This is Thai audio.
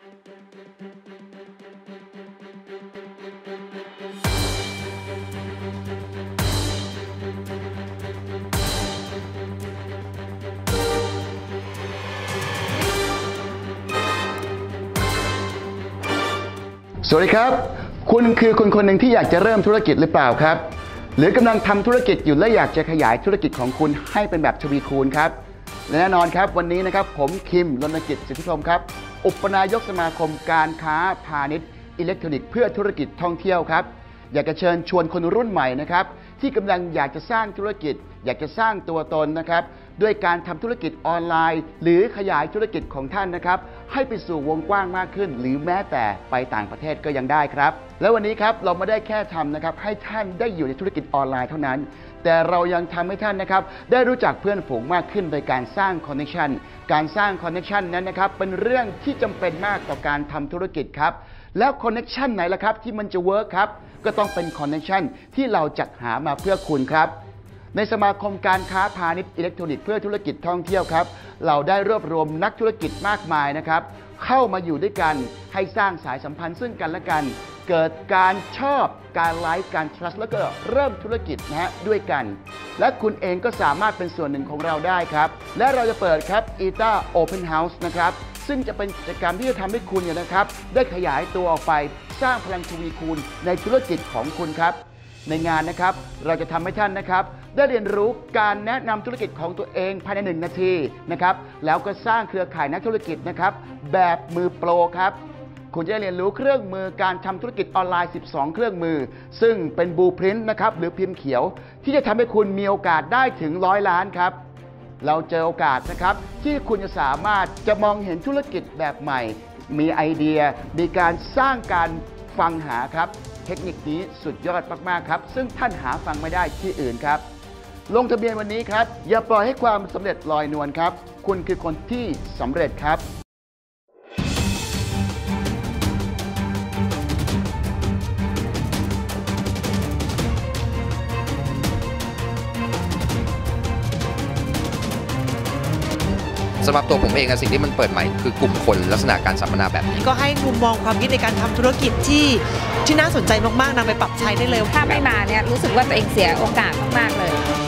สวัสดีครับคุณคือคนหนึ่งที่อยากจะเริ่มธุรกิจหรือเปล่าครับหรือกำลังทำธุรกิจอยู่และอยากจะขยายธุรกิจของคุณให้เป็นแบบทวีคูณครับและแน่นอนครับวันนี้นะครับผมคิม รณกิจ สิทธิพรหมครับอุปนายกสมาคมการค้าพาณิชย์อิเล็กทรอนิกส์เพื่อธุรกิจท่องเที่ยวครับอยากจะเชิญชวนคนรุ่นใหม่นะครับที่กำลังอยากจะสร้างธุรกิจอยากจะสร้างตัวตนนะครับด้วยการทำธุรกิจออนไลน์หรือขยายธุรกิจของท่านนะครับให้ไปสู่วงกว้างมากขึ้นหรือแม้แต่ไปต่างประเทศก็ยังได้ครับและวันนี้ครับเราไม่ได้แค่ทำนะครับให้ท่านได้อยู่ในธุรกิจออนไลน์เท่านั้นแต่เรายังทำให้ท่านนะครับได้รู้จักเพื่อนฝูงมากขึ้นโดยการสร้างคอนเนคชันการสร้างคอนเนคชันนั้นนะครับเป็นเรื่องที่จำเป็นมากต่อการทำธุรกิจครับแล้วคอนเนคชันไหนล่ะครับที่มันจะเวิร์คครับก็ต้องเป็นคอนเนคชันที่เราจัดหามาเพื่อคุณครับในสมาคมการค้าพาณิชย์อิเล็กทรอนิกส์เพื่อธุรกิจท่องเที่ยวครับเราได้รวบรวมนักธุรกิจมากมายนะครับเข้ามาอยู่ด้วยกันให้สร้างสายสัมพันธ์ซึ่งกันและกันเกิดการชอบการไลค์การ trust แล้วก็เริ่มธุรกิจนะฮะด้วยกันและคุณเองก็สามารถเป็นส่วนหนึ่งของเราได้ครับและเราจะเปิดครับ ETA Open House นะครับซึ่งจะเป็นกิจกรรมที่จะทำให้คุณเนี่ยนะครับได้ขยายตัวออกไปสร้างพลังทวีคูณในธุรกิจของคุณครับในงานนะครับเราจะทำให้ท่านนะครับได้เรียนรู้การแนะนำธุรกิจของตัวเองภายใน1 นาทีนะครับแล้วก็สร้างเครือข่ายนักธุรกิจนะครับแบบมือโปรครับคุณจะได้เรียนรู้เครื่องมือการทำธุรกิจออนไลน์12เครื่องมือซึ่งเป็นบลูพรินท์นะครับหรือพิมพ์เขียวที่จะทำให้คุณมีโอกาสได้ถึง100 ล้านครับเราเจอโอกาสนะครับที่คุณจะสามารถจะมองเห็นธุรกิจแบบใหม่มีไอเดียมีการสร้างการฟังหาครับเทคนิคนี้สุดยอดมากๆครับซึ่งท่านหาฟังไม่ได้ที่อื่นครับลงทะเบียนวันนี้ครับอย่าปล่อยให้ความสำเร็จลอยนวลครับคุณคือคนที่สำเร็จครับสำหรับตัวผมเองสิ่งที่มันเปิดใหม่คือกลุ่มคนลักษณะการสัมมนาแบบนี้ก็ให้มุมมองความคิดในการทำธุรกิจที่น่าสนใจมากๆนำไปปรับใช้ได้เลยถ้าไม่มาเนี่ยรู้สึกว่าตัวเองเสียโอกาสมากๆเลย